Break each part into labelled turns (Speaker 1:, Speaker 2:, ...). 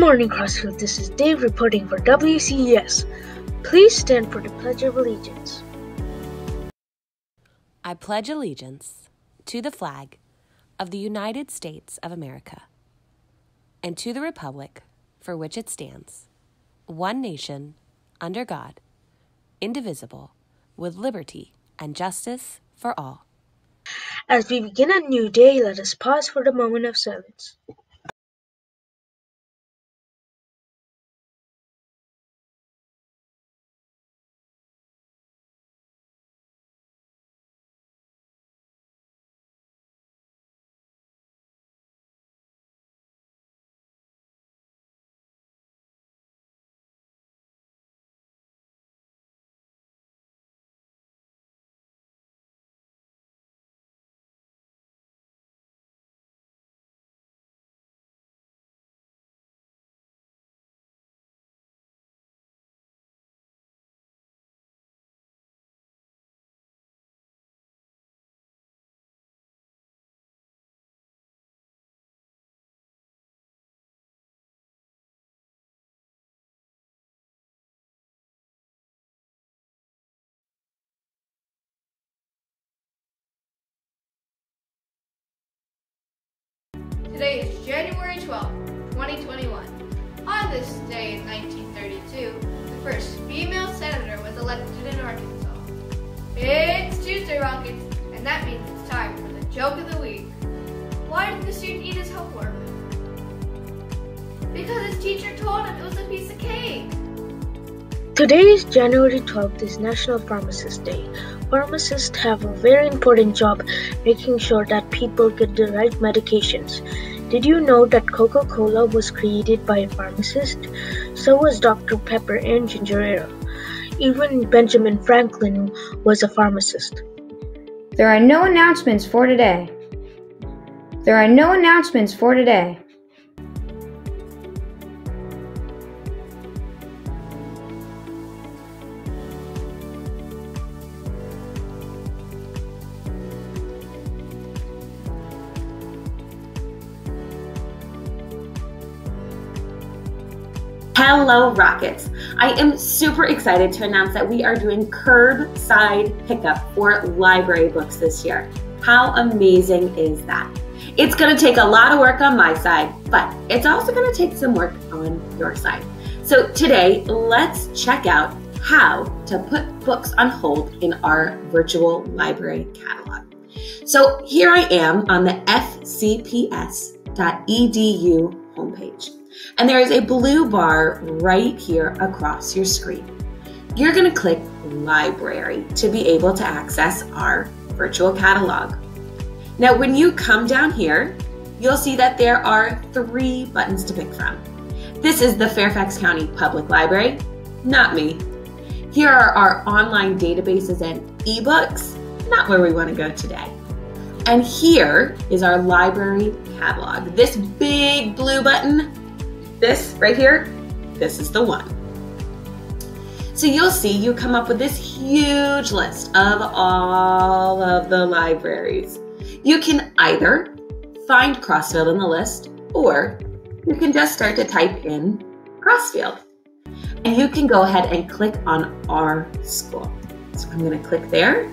Speaker 1: morning, Crossfield. This is Dave reporting for WCES. Please stand for the Pledge of Allegiance.
Speaker 2: I pledge allegiance to the flag of the United States of America and to the republic for which it stands, one nation, under God, indivisible, with liberty and justice for all.
Speaker 1: As we begin a new day, let us pause for the moment of silence.
Speaker 3: Today is January 12th, 2021. On this day in 1932, the first female senator was elected in Arkansas. It's Tuesday, Rockets, and that means it's time for the joke of the week. Why did the student eat his homework? Because his teacher told him it was a piece of cake.
Speaker 1: Today is January 12th is National Pharmacist Day. Pharmacists have a very important job making sure that people get the right medications. Did you know that Coca-Cola was created by a pharmacist? So was Dr. Pepper and ginger ale. Even Benjamin Franklin was a pharmacist.
Speaker 4: There are no announcements for today.
Speaker 5: Hello, Rockets! I am super excited to announce that we are doing curbside pickup for library books this year. How amazing is that? It's going to take a lot of work on my side, but it's also going to take some work on your side. So today, let's check out how to put books on hold in our virtual library catalog. So here I am on the fcps.edu homepage. And there is a blue bar right here across your screen. You're going to click Library to be able to access our virtual catalog. Now, when you come down here, you'll see that there are 3 buttons to pick from. This is the Fairfax County Public Library, not me. Here are our online databases and ebooks, not where we want to go today. And here is our library catalog. This big blue button, this right here, this is the one. So you'll see you come up with this huge list of all of the libraries. You can either find Crossfield in the list, or you can just start to type in Crossfield. And you can go ahead and click on our school. So I'm going to click there.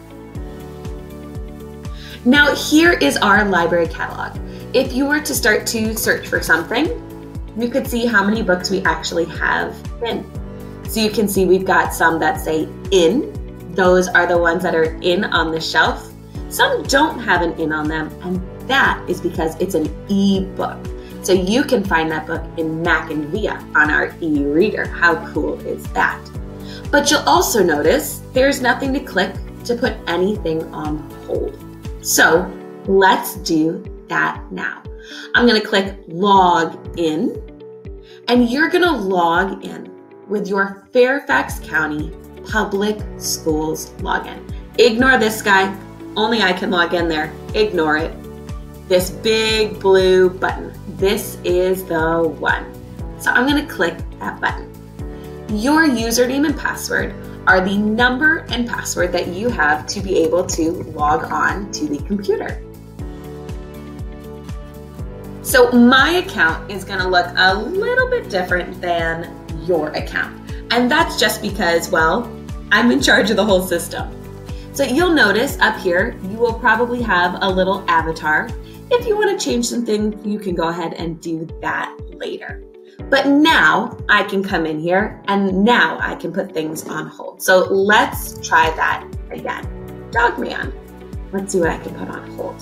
Speaker 5: Now here is our library catalog. If you were to start to search for something, you could see how many books we actually have in. So you can see we've got some that say in. Those are the ones that are in on the shelf. Some don't have an in on them, and that is because it's an e-book. So you can find that book in Mac and VIA on our e-reader. How cool is that? But you'll also notice there's nothing to click to put anything on hold. So let's do that now. I'm going to click Log In, and you're going to log in with your Fairfax County Public Schools login. Ignore this guy. Only I can log in there. Ignore it. This big blue button. This is the one. So I'm going to click that button. Your username and password are the number and password that you have to be able to log on to the computer. So my account is gonna look a little bit different than your account. And that's just because, well, I'm in charge of the whole system. So you'll notice up here, you will probably have a little avatar. If you want to change something, you can go ahead and do that later. But now I can come in here and now I can put things on hold. So let's try that again. Dogman. Let's see what I can put on hold.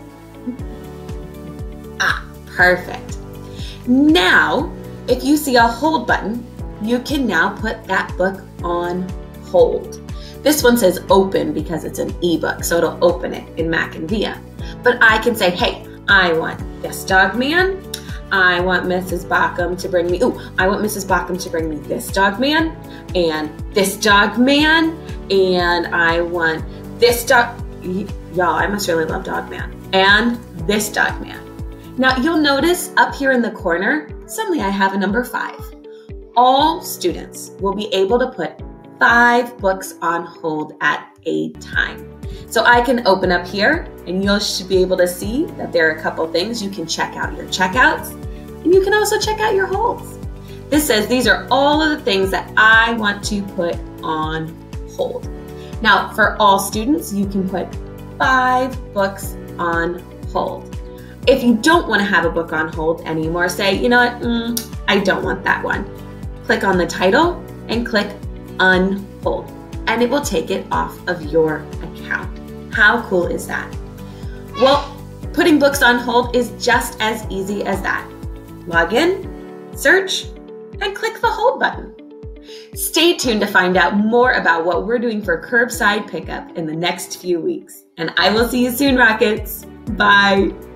Speaker 5: Perfect. Now, if you see a hold button, you can now put that book on hold. This one says open because it's an ebook, so it'll open it in Mac and VIA. But I can say, hey, I want this Dogman. I want Mrs. Baucom to bring me, I want Mrs. Baucom to bring me this Dogman and this Dogman, and I want this dog. Y'all, I must really love Dogman. And this Dogman. Now you'll notice up here in the corner, suddenly I have a number 5. All students will be able to put 5 books on hold at a time. So I can open up here and you should be able to see that there are a couple things. You can check out your checkouts and you can also check out your holds. This says these are all of the things that I want to put on hold. Now for all students, you can put 5 books on hold. If you don't want to have a book on hold anymore, say, you know what, I don't want that one. Click on the title and click unhold, and it will take it off of your account. How cool is that? Well, putting books on hold is just as easy as that. Log in, search, and click the hold button. Stay tuned to find out more about what we're doing for curbside pickup in the next few weeks. And I will see you soon, Rockets. Bye.